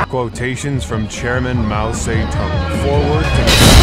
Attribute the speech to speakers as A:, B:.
A: Quotations from Chairman Mao Zedong. Forward to the